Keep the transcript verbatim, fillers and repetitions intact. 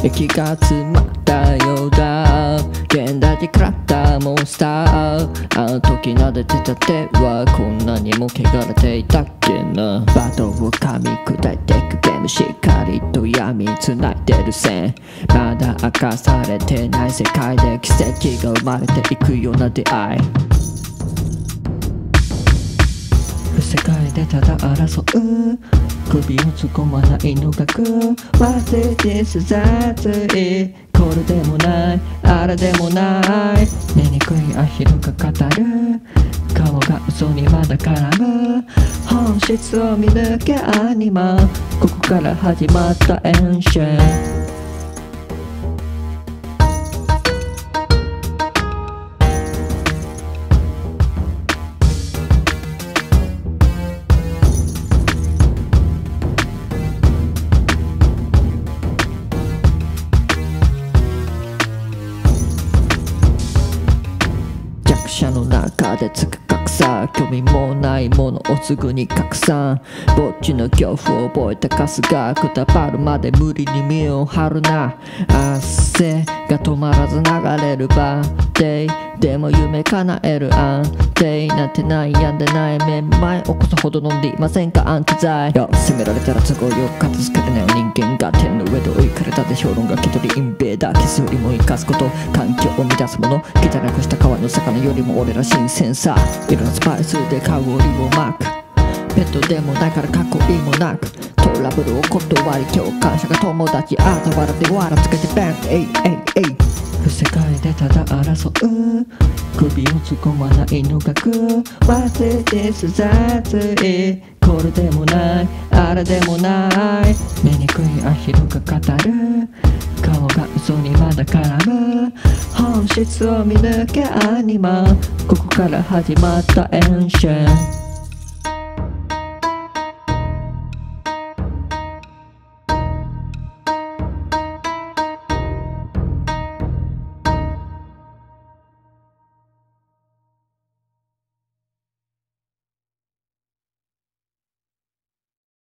気が詰まったようだ。現代で食らったモンスター。あの時撫でてた手はこんなにも汚れていたっけな。バトルを噛み砕いていくゲーム、しっかりと闇つないでる線。まだ明かされてない世界で奇跡が生まれていくような出会い。世界でただ争う、首を突っ込まないのが苦。忘れてす雑い、これでもないあれでもない。醜いアヒルが語る、顔が嘘にまだ絡む。本質を見抜けアニマ、ここから始まったエンシェン。弱者の中でつく格差、興味もないものをすぐに拡散。ぼっちの恐怖を覚えたカスがくたばるまで無理に身を張るな。汗が止まらず流れるバーデイでも夢叶える安定なんて悩んでないめまい起こすほど飲んでいませんかアンチ剤よ。責められたら都合よく片付けてない人間が天の上で追いかれたで評論が気取りインベーダー消すよりも生かすこと、環境を乱すもの汚くした川の魚よりも俺ら新鮮さ。いろんなスパイスで香りをまく、ペットでもないからかっこいいもなく、トラブルを断り共感者が友達、あた笑ってわらつけてバンエイエイエイ。世界でただ争う、首を突っ込まないのが苦。忘れてす雑い、これでもないあれでもない。醜いアヒルが語る、顔が嘘にまだ絡む。本質を見抜けアニマ、ここから始まったエンシェン。